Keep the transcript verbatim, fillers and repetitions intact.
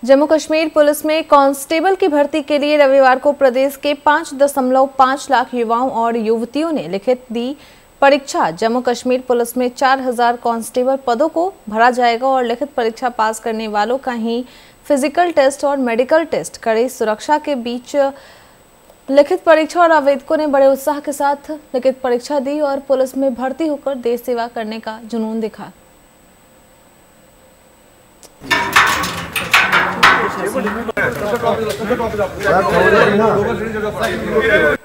Jammu Kashmir police में constable की भर्ती के लिए रविवार को प्रदेश के पाँच दशमलव पाँच लाख युवाओं और युवतियों ने लिखित दी परीक्षा। जम्मू कश्मीर पुलिस में चार हजार कांस्टेबल पदों को भरा जाएगा और लिखित परीक्षा पास करने वालों का ही फिजिकल टेस्ट और मेडिकल टेस्ट कड़ी सुरक्षा के बीच लिखित परीक्षा और आवेदकों ने बड़े उत्साह के साथ लिखित परीक्षा दी और पुलिस में भर्ती होकर देश सेवा करने का जुनून दिखा। क्या